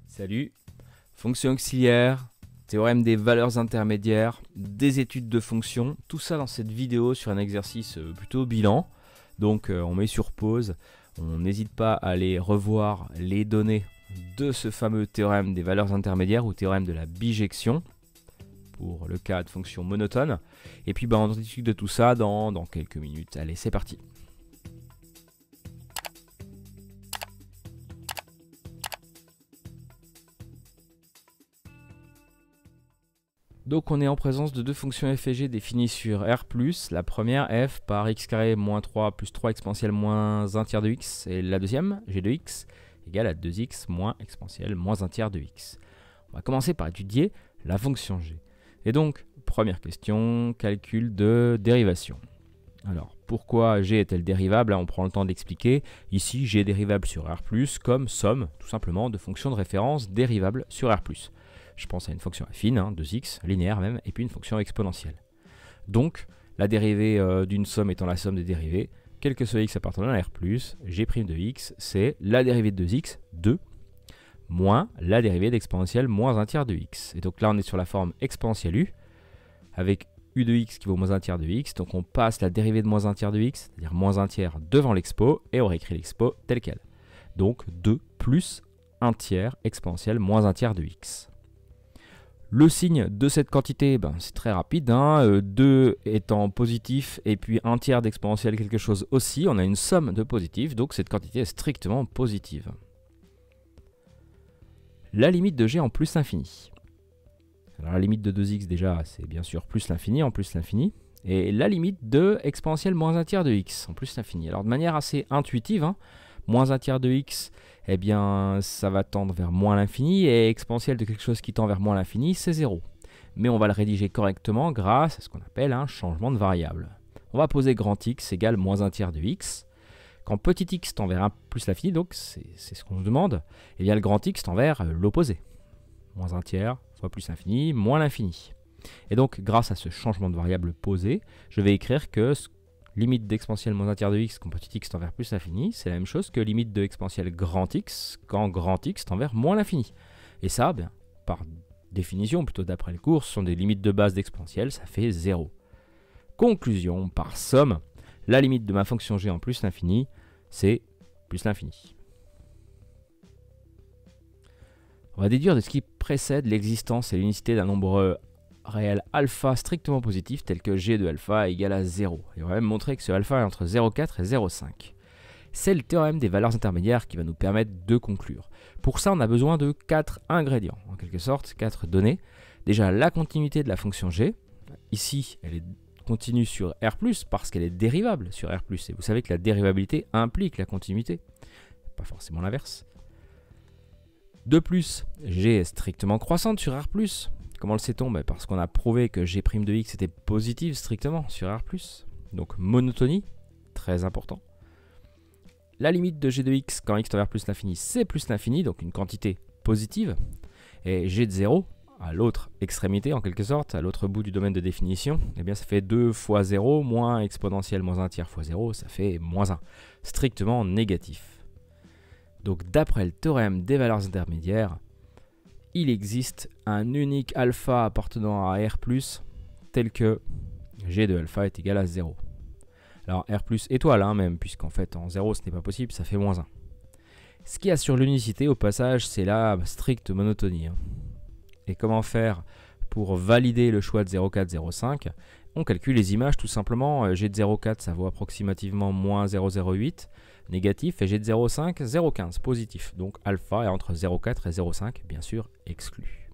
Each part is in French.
Salut, fonction auxiliaire, théorème des valeurs intermédiaires, des études de fonctions, tout ça dans cette vidéo sur un exercice plutôt bilan. Donc on met sur pause, on n'hésite pas à aller revoir les données de ce fameux théorème des valeurs intermédiaires ou théorème de la bijection pour le cas de fonction monotone. Et puis on discute de tout ça dans quelques minutes. Allez, c'est parti. Donc on est en présence de deux fonctions f et g définies sur R+, la première f par x carré moins 3 plus 3 exponentielle moins 1 tiers de x, et la deuxième, g de x, égale à 2x moins exponentielle moins 1 tiers de x. On va commencer par étudier la fonction g. Et donc, première question, calcul de dérivation. Alors, pourquoi g est-elle dérivable? On prend le temps d'expliquer. Ici, g est dérivable sur R+, comme somme, tout simplement, de fonctions de référence dérivables sur R+. Je pense à une fonction affine, 2x, linéaire même, et puis une fonction exponentielle. Donc, la dérivée d'une somme étant la somme des dérivées, quel que soit x appartenant à R+, g' de x, c'est la dérivée de 2x, 2, moins la dérivée d'exponentielle moins 1 tiers de x. Et donc là, on est sur la forme exponentielle u, avec u de x qui vaut moins 1 tiers de x. Donc on passe la dérivée de moins 1 tiers de x, c'est-à-dire moins 1 tiers devant l'expo, et on réécrit l'expo tel quel. Donc 2 plus 1 tiers exponentielle moins 1 tiers de x. Le signe de cette quantité, c'est très rapide, 2 étant positif et puis 1 tiers d'exponentielle quelque chose aussi, on a une somme de positifs, donc cette quantité est strictement positive. La limite de g en plus l'infini. Alors la limite de 2x déjà, c'est bien sûr plus l'infini en plus l'infini. Et la limite de exponentielle moins 1 tiers de x en plus l'infini. Alors de manière assez intuitive, moins 1 tiers de x, eh bien ça va tendre vers moins l'infini, et exponentielle de quelque chose qui tend vers moins l'infini, c'est 0. Mais on va le rédiger correctement grâce à ce qu'on appelle un changement de variable. On va poser grand x égale moins 1 tiers de x. Quand petit x tend vers 1 plus l'infini, donc c'est ce qu'on nous demande, eh bien le grand x tend vers l'opposé. Moins 1 tiers fois plus l'infini, moins l'infini. Et donc grâce à ce changement de variable posé, je vais écrire que limite d'exponentielle moins 1 tiers de x quand petit x tend vers plus l'infini, c'est la même chose que limite de exponentielle grand x quand grand x tend vers moins l'infini. Et ça, par définition, plutôt d'après le cours, ce sont des limites de base d'exponentielle, ça fait 0. Conclusion, par somme, la limite de ma fonction g en plus l'infini, c'est plus l'infini. On va déduire de ce qui précède l'existence et l'unicité d'un nombre réel alpha strictement positif tel que g de alpha égale à 0. Et on va même montrer que ce alpha est entre 0,4 et 0,5. C'est le théorème des valeurs intermédiaires qui va nous permettre de conclure. Pour ça, on a besoin de 4 ingrédients, en quelque sorte, 4 données. Déjà, la continuité de la fonction g. Ici, elle est continue sur R+, parce qu'elle est dérivable sur R+. Et vous savez que la dérivabilité implique la continuité, pas forcément l'inverse. De plus, g est strictement croissante sur R+. Comment le sait-on? Parce qu'on a prouvé que g' de x était positive strictement sur R+. Donc monotonie, très important. La limite de g de x quand x tend vers plus l'infini, c'est plus l'infini, donc une quantité positive. Et g de 0, à l'autre extrémité en quelque sorte, à l'autre bout du domaine de définition, eh bien ça fait 2 fois 0 moins exponentielle moins 1 tiers fois 0, ça fait moins 1. Strictement négatif. Donc d'après le théorème des valeurs intermédiaires, il existe un unique alpha appartenant à R+, tel que g de alpha est égal à 0. Alors R+ étoile même, puisqu'en fait en 0 ce n'est pas possible, ça fait moins 1. Ce qui assure l'unicité au passage, c'est la stricte monotonie. Et comment faire pour valider le choix de 0,4, 0,5? On calcule les images tout simplement. G de 0,4 ça vaut approximativement moins 0,08 négatif, et g de 0,5, 0,15 positif. Donc alpha est entre 0,4 et 0,5, bien sûr exclu.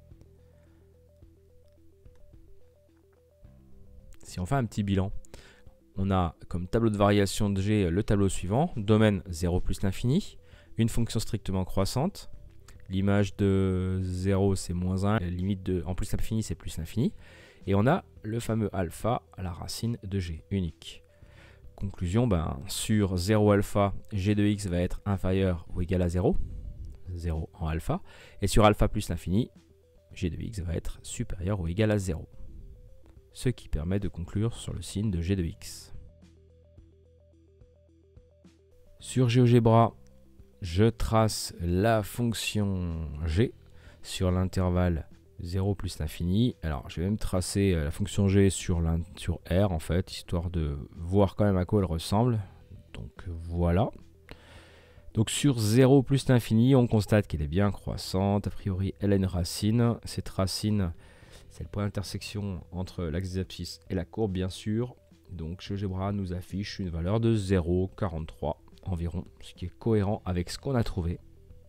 Si on fait un petit bilan, on a comme tableau de variation de g le tableau suivant, domaine 0 plus l'infini, une fonction strictement croissante, l'image de 0 c'est moins 1, la limite de en plus l'infini c'est plus l'infini, et on a le fameux alpha à la racine de g, unique. Conclusion, sur 0 alpha, g de x va être inférieur ou égal à 0, 0 en alpha, et sur alpha plus l'infini, g de x va être supérieur ou égal à 0. Ce qui permet de conclure sur le signe de g de x. Sur GeoGebra, je trace la fonction g sur l'intervalle 0 plus l'infini. Alors, je vais même tracer la fonction g sur R, en fait, histoire de voir quand même à quoi elle ressemble. Donc, voilà. Donc, sur 0 plus l'infini, on constate qu'elle est bien croissante. A priori, elle a une racine. Cette racine, c'est le point d'intersection entre l'axe des abscisses et la courbe, bien sûr. Donc, GeoGebra nous affiche une valeur de 0,43 environ, ce qui est cohérent avec ce qu'on a trouvé.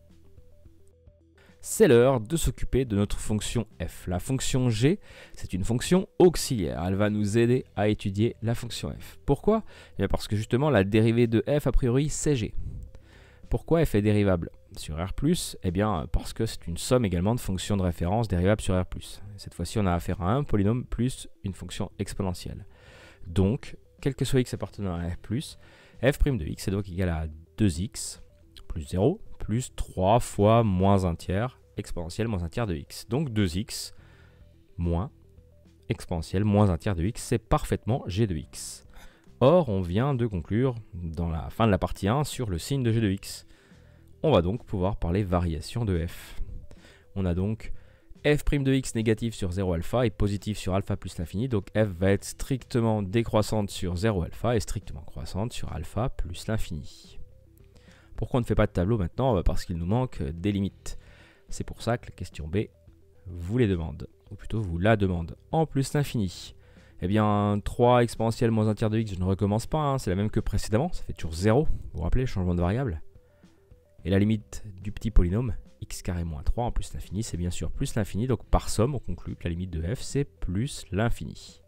C'est l'heure de s'occuper de notre fonction f. La fonction g, c'est une fonction auxiliaire. Elle va nous aider à étudier la fonction f. Pourquoi? Eh bien parce que justement, la dérivée de f, a priori, c'est g. Pourquoi f est dérivable sur R+? Eh bien parce que c'est une somme également de fonctions de référence dérivables sur R+. Cette fois-ci, on a affaire à un polynôme plus une fonction exponentielle. Donc, quel que soit x appartenant à R+, f' de x est donc égal à 2x plus 0 plus 3 fois moins 1 tiers exponentielle moins 1 tiers de x. Donc 2x moins exponentielle moins 1 tiers de x, c'est parfaitement g de x. Or, on vient de conclure dans la fin de la partie 1 sur le signe de g de x. On va donc pouvoir parler variation de f. On a donc f' de x négatif sur 0 alpha et positif sur alpha plus l'infini. Donc f va être strictement décroissante sur 0 alpha et strictement croissante sur alpha plus l'infini. Pourquoi on ne fait pas de tableau maintenant? Parce qu'il nous manque des limites. C'est pour ça que la question B vous les demande, ou plutôt vous la demande. En plus l'infini. Eh bien, 3 exponentielle moins 1 tiers de x, je ne recommence pas, hein, c'est la même que précédemment, ça fait toujours 0. Vous vous rappelez, changement de variable. Et la limite du petit polynôme, x carré moins 3 en plus l'infini, c'est bien sûr plus l'infini. Donc par somme, on conclut que la limite de f, c'est plus l'infini.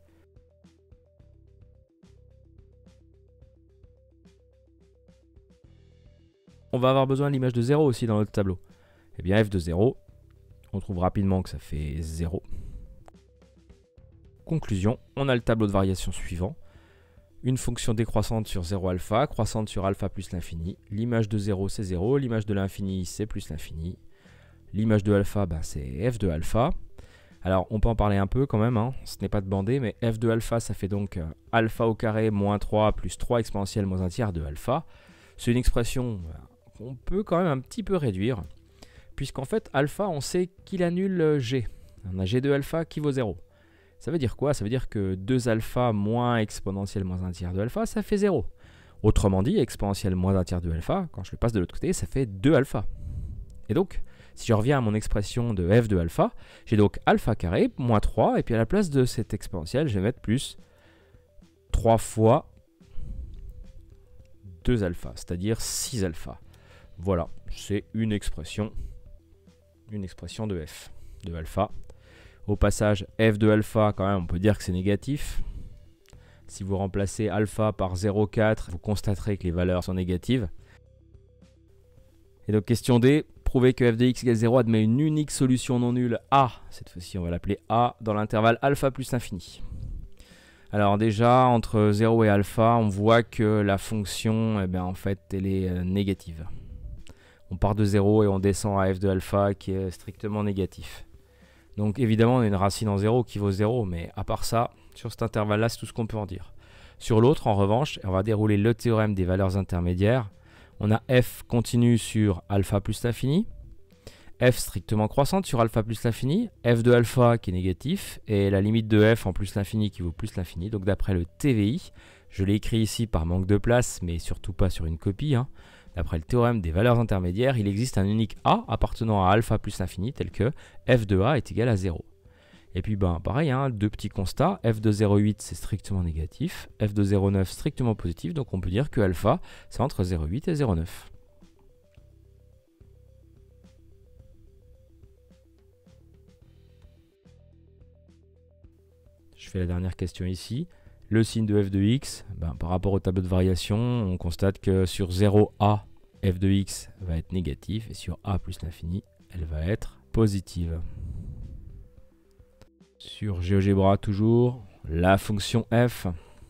On va avoir besoin de l'image de 0 aussi dans notre tableau. Eh bien, f de 0, on trouve rapidement que ça fait 0. Conclusion, on a le tableau de variation suivant. Une fonction décroissante sur 0 alpha, croissante sur alpha plus l'infini. L'image de 0, c'est 0. L'image de l'infini, c'est plus l'infini. L'image de alpha, ben, c'est f de alpha. Alors, on peut en parler un peu quand même, hein. Ce n'est pas demandé, mais f de alpha, ça fait donc alpha au carré moins 3 plus 3 exponentielle moins 1 tiers de alpha. C'est une expression qu'on peut quand même un petit peu réduire, puisqu'en fait, alpha, on sait qu'il annule g. On a g de alpha qui vaut 0. Ça veut dire quoi? Ça veut dire que 2 alpha moins exponentielle moins 1 tiers de alpha, ça fait 0. Autrement dit, exponentielle moins 1 tiers de alpha, quand je le passe de l'autre côté, ça fait 2 alpha. Et donc, si je reviens à mon expression de f de alpha, j'ai donc alpha carré moins 3, et puis à la place de cette exponentielle, je vais mettre plus 3 fois 2 alpha, c'est-à-dire 6 alpha. Voilà, c'est une expression de f de alpha. Au passage, f de alpha, quand même, on peut dire que c'est négatif. Si vous remplacez alpha par 0,4, vous constaterez que les valeurs sont négatives. Et donc, question D, prouver que f de x égale 0 admet une unique solution non nulle A. Cette fois-ci, on va l'appeler A dans l'intervalle alpha plus l'infini. Alors déjà, entre 0 et alpha, on voit que la fonction, eh bien, en fait, elle est négative. On part de 0 et on descend à f de alpha qui est strictement négatif. Donc évidemment, on a une racine en 0 qui vaut 0, mais à part ça, sur cet intervalle-là, c'est tout ce qu'on peut en dire. Sur l'autre, en revanche, on va dérouler le théorème des valeurs intermédiaires. On a f continue sur alpha plus l'infini, f strictement croissante sur alpha plus l'infini, f de alpha qui est négatif, et la limite de f en plus l'infini qui vaut plus l'infini. Donc d'après le TVI, je l'ai écrit ici par manque de place, mais surtout pas sur une copie, hein. D'après le théorème des valeurs intermédiaires, il existe un unique A appartenant à alpha plus l'infini, tel que f de A est égal à 0. Et puis ben, pareil, hein, deux petits constats, f de 0,8 c'est strictement négatif, f de 0,9 strictement positif, donc on peut dire que alpha c'est entre 0,8 et 0,9. Je fais la dernière question ici. Le signe de f de x, ben, par rapport au tableau de variation, on constate que sur 0a, f de x va être négatif, et sur a plus l'infini, elle va être positive. Sur GeoGebra toujours, la fonction f,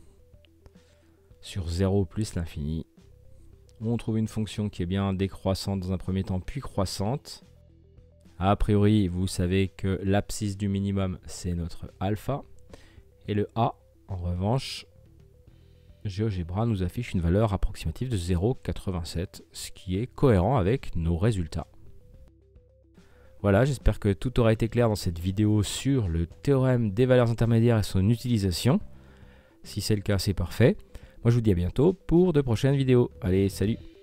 sur 0 plus l'infini, on trouve une fonction qui est bien décroissante dans un premier temps, puis croissante. A priori, vous savez que l'abscisse du minimum, c'est notre alpha, et le a, en revanche, GeoGebra nous affiche une valeur approximative de 0,87, ce qui est cohérent avec nos résultats. Voilà, j'espère que tout aura été clair dans cette vidéo sur le théorème des valeurs intermédiaires et son utilisation. Si c'est le cas, c'est parfait. Moi, je vous dis à bientôt pour de prochaines vidéos. Allez, salut!